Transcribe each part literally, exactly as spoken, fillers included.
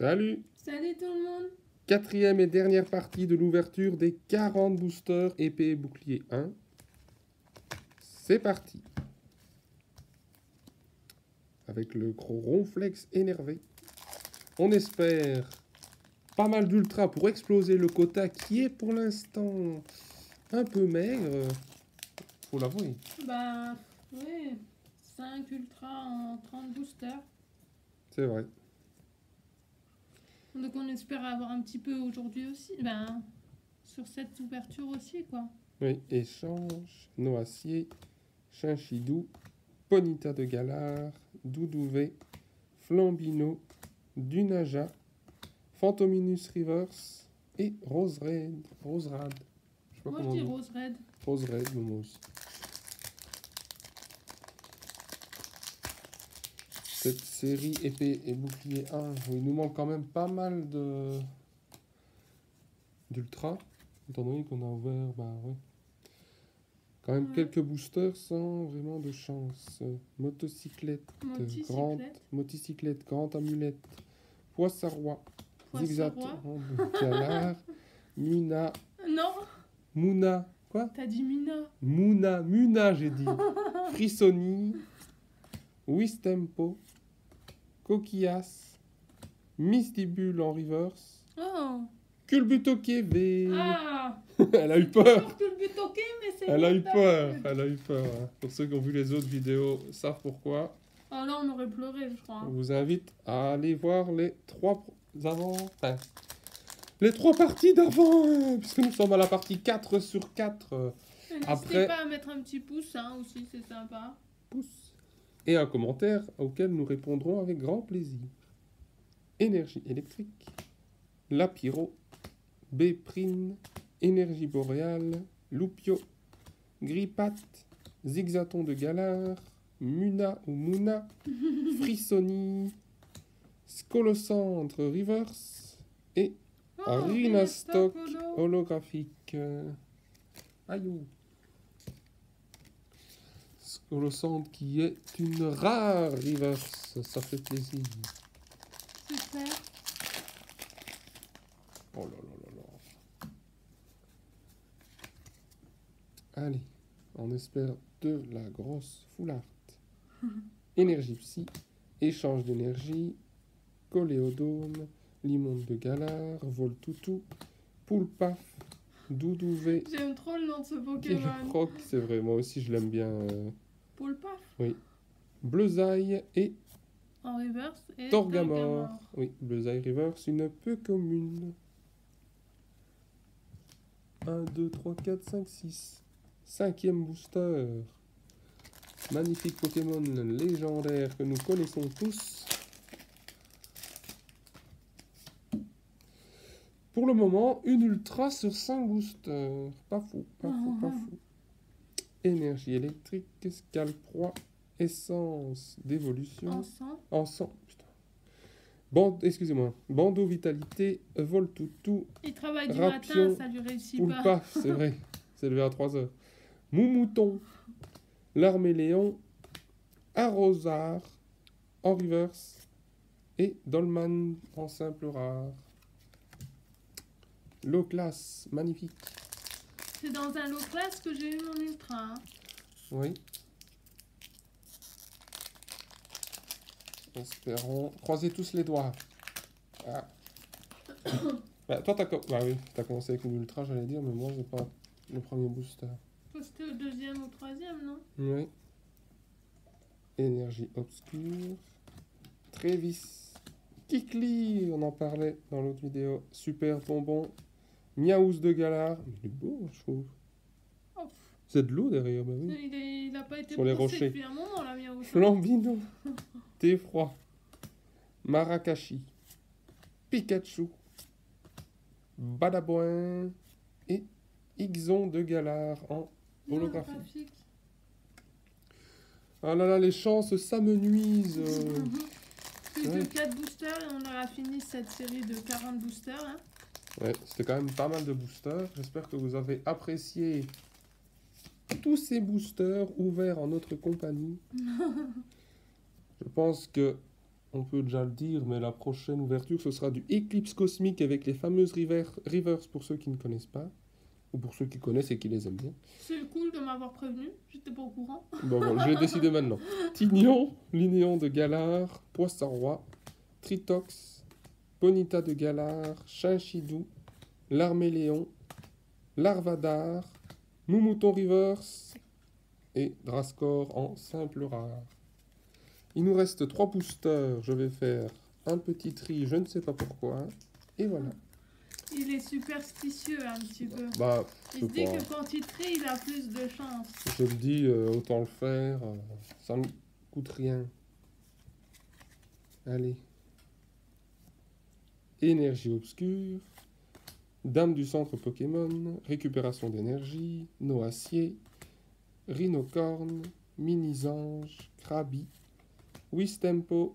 Salut! Salut tout le monde! Quatrième et dernière partie de l'ouverture des quarante boosters épée et bouclier un. C'est parti! Avec le gros ronflex énervé. On espère pas mal d'ultra pour exploser le quota qui est pour l'instant un peu maigre. Faut l'avouer. Bah, oui, cinq ultra en trente boosters. C'est vrai. Donc on espère avoir un petit peu aujourd'hui aussi. Ben, sur cette ouverture aussi, quoi. Oui, échange, Noacier, Chinchidou, Ponita de Galar, Doudouvet, Flambino, Dunaja, Phantominus Reverse et Rose Red. Rose Rad. Je sais pas Moi je comment dis on dit. rose red. Rose Red, Momos. Cette série épée et bouclier un, où il nous manque quand même pas mal de d'ultra, étant donné qu'on a ouvert, bah ouais. Quand même Ouais. quelques boosters sans vraiment de chance. Motocyclette, Moticyclette. grande, motocyclette, grande amulette, Poissarois, Poissarois. Zigzaton de Galar, Mina, Non, Mouna, quoi? t'as dit Mina. Mouna, Muna, j'ai dit. Frissoni, Wistempo, Coquillas, Mistibule en reverse, Oh. Culbutoke V. Ah. Elle a eu peur. Sûr que le but ok, mais c'est Elle a eu pas peur. mal. Elle a eu peur. hein. Pour ceux qui ont vu les autres vidéos, savent pourquoi. Oh là, on aurait pleuré, je crois. Je vous invite à aller voir les trois pro- avant. Enfin, les trois parties d'avant, hein, puisque nous sommes à la partie quatre sur quatre. euh, N'hésitez Après- pas à mettre un petit pouce, hein, aussi, c'est sympa. pouces. Et un commentaire auquel nous répondrons avec grand plaisir. Énergie électrique, Lapiro, Béprine, Énergie boréale, Loupio, Gripat, Zigzaton de Galar, Muna ou Muna, Frissoni, Scolocentre Reverse et Oh, Rhinastock Rhinastock holo. holographique. Aïe. Scolocentre qui est une rare reverse, ça fait plaisir. Super. Oh là là là là. Allez, on espère de la grosse full art. Énergie psy, échange d'énergie, Coléodome, Limonde de Galar, Voltoutou, Poulpaf, Doudouvet, J'aime trop le nom de ce Pokémon. Kilproc, c'est vrai, moi aussi je l'aime bien. euh, Poulpaf Bleuzaï et en reverse et Torgamore. Oui, Bleuzaï Reverse, une peu commune. un, deux, trois, quatre, cinq, six. Cinquième booster. Magnifique Pokémon légendaire que nous connaissons tous. Pour le moment, une ultra sur cinq boosters. Pas fou, pas fou, pas fou. Énergie électrique, Scalproie, essence d'évolution. Ensemble. Encens, putain. Bande, excusez-moi. Bandeau vitalité, Voltoutou, Il travaille du Rapion, matin, ça lui réussit Poule pas. paf, c'est vrai. C'est levé à trois heures. Moumouton, Larméléon, Arrosard, en reverse, et Dolman en simple rare. Low class, magnifique. C'est dans un lot classe que j'ai eu mon ultra. Hein. Oui. Espérons. Croisez tous les doigts. Ah. Bah, toi, t'as co- bah oui, t'as commencé avec une ultra, j'allais dire, mais moi, j'ai pas le premier booster. Toi, c'était au deuxième ou au troisième, non? Oui. Énergie obscure. Trévis. Kikli, on en parlait dans l'autre vidéo. Super bonbon. Miaous de Galar. Il est beau, je trouve. Oh. C'est de l'eau derrière, bah oui. Il, est, il a pas été Sur les brossé rochers. depuis un moment, là, Miaou. Flambino. Thé froid. Marakashi. Pikachu. Badaboin. Et Ixon de Galar en holographique. Holographique. Ah là là, les chances s'amenuisent. euh. Plus Ouais. de quatre boosters et on aura fini cette série de quarante boosters. Hein. Ouais, c'était quand même pas mal de boosters. J'espère que vous avez apprécié tous ces boosters ouverts en notre compagnie. Je pense que on peut déjà le dire, mais la prochaine ouverture, ce sera du Eclipse Cosmique avec les fameuses river- Reverse pour ceux qui ne connaissent pas, ou pour ceux qui connaissent et qui les aiment bien. C'est cool de m'avoir prévenu, j'étais pas au courant. Bon, bon, je vais décider maintenant. Tignon, Linéon de Galar, Poisson Roi, Tritox, Bonita de Galar, Chinchidou, Larméléon, Larvadar, Moumouton Reverse et Drascore en simple rare. Il nous reste trois boosters. Je vais faire un petit tri, je ne sais pas pourquoi. Et voilà. Il est superstitieux un petit peu. Bah, Il je se dit crois. que quand il trie, il a plus de chance. Je le dis, euh, autant le faire. euh, ça ne coûte rien. Allez. Énergie obscure. Dame du centre Pokémon. Récupération d'énergie. Noacier. Rhinocorne. Mini-Ange. Krabi. Wistempo.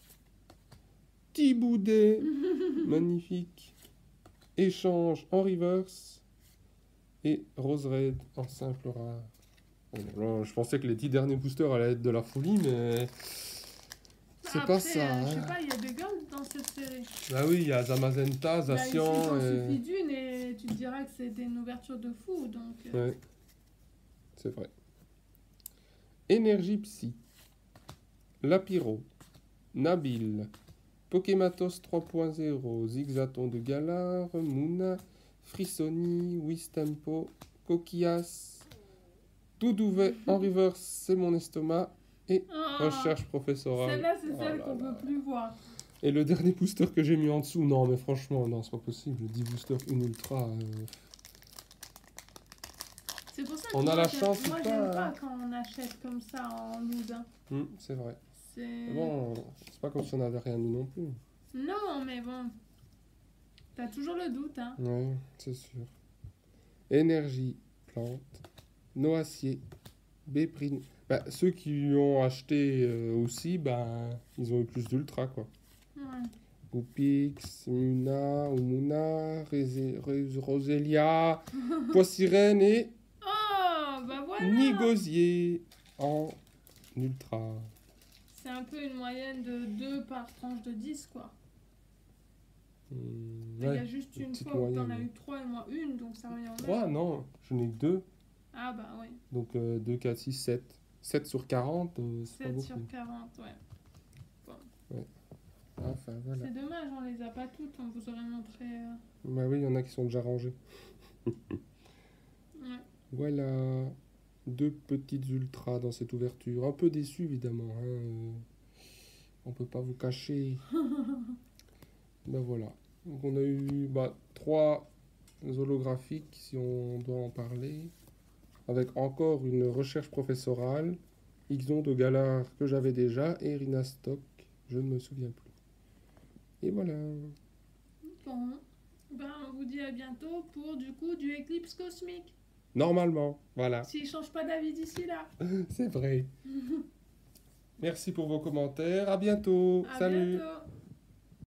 Tiboudet. Magnifique. Échange en reverse. Et Rose Red en simple rare. Bon, là, je pensais que les dix derniers boosters allaient être de la folie, mais c'est Après, pas ça. euh, je sais Hein. pas, il y a des golds dans cette série. Bah oui, il y a Zamazenta, Là, ici, Zacian. il t'en et... suffit d'une et tu te diras que c'était une ouverture de fou. Donc, euh, Ouais, c'est vrai. Énergie Psy. Lapiro. Nabil. Pokématos trois point zéro. Zigzaton de Galar. Mouna. Frissoni. Wistempo. Coquillas. Doudouvet en reverse, c'est mon estomac. Et ah, recherche professorale. celle-là, c'est Oh celle là qu'on là. peut plus voir. Et le dernier booster que j'ai mis en dessous, non mais franchement, non, c'est pas possible. dix boosters, une ultra. euh, C'est pour ça que On moi, a la j'aime- chance, moi, c'est j'aime pas- pas quand on achète comme ça en loudin. hum, c'est vrai. C'est... Mais bon, c'est pas comme si on avait rien mis non plus. Non, mais bon. T'as toujours le doute, hein. Ouais, c'est sûr. Énergie, plante, noacier, béprine. Bah, ceux qui ont acheté euh, aussi, bah, ils ont eu plus d'ultra quoi. Ouais. Goupix, Muna, Umuna, Rézé- Ré- Rosélia, Poissirène et Oh, bah voilà. Nigosier en ultra. C'est un peu une moyenne de deux par tranche de dix, quoi. Hum, Il y a ouais. juste une une petite fois où t'en moyenne, as ouais. eu trois et moi une, donc ça revient au même. trois, non, je n'ai que deux. Ah bah oui, Donc euh, deux, quatre, six, sept. sept sur quarante, euh, c'est pas sept beaucoup. sur quarante, ouais. Enfin, voilà. C'est dommage, on les a pas toutes, on vous aurait montré... euh, Bah oui, il y en a qui sont déjà rangés. Ouais. Voilà. Deux petites ultras dans cette ouverture. Un peu déçu, évidemment. Hein. euh, On peut pas vous cacher. Ben voilà. Donc on a eu bah, trois holographiques, si on doit en parler. Avec encore une recherche professorale. Ixon de Galar que j'avais déjà. Et Rina Stock, je ne me souviens plus. Et voilà. Bon, ben on vous dit à bientôt pour du coup du éclipse cosmique. Normalement, voilà. S'il change pas d'avis d'ici là. C'est vrai. Merci pour vos commentaires. À bientôt. À Salut. bientôt.